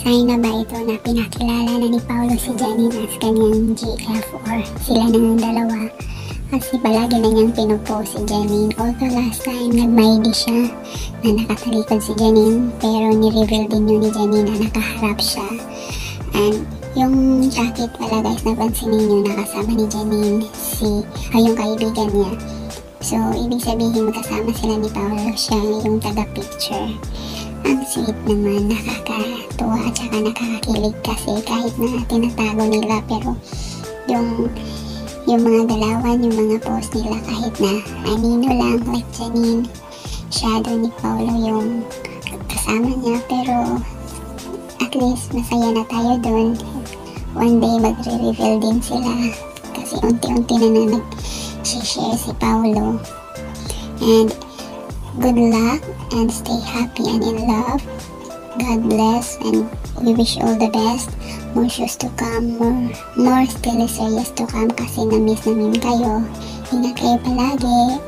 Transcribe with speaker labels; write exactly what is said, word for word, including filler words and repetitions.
Speaker 1: sign na ba ito na pinakilala na ni Paolo si Janine as kanyang G F or sila na ng dalawa? Kasi palagi na niyang pinupost si Janine. Although last time nagmaydi siya na nakatalikod si Janine, pero ni-reveal din yun ni Janine na nakaharap siya. And yung jacket pala guys, napansin ninyo nakasama ni Janine si, ay yung kaibigan niya. So ibig sabihin magkasama sila ni Paolo, siya yung taga-picture. Ang sweet naman, nakakatuwa at saka nakakakilig kasi kahit na tinatago nila, pero yung yung mga galawan, yung mga post nila kahit na anino lang, like Janine, shadow ni Paolo yung kasama niya, pero at least masaya na tayo dun. One day magre-reveal din sila kasi unti-unti na na nag-share si Paolo. And good luck and stay happy and in love. God bless and we wish all the best. More shows to come, more, more teleseries to come kasi na-miss namin kayo. Ingat kayo palagi.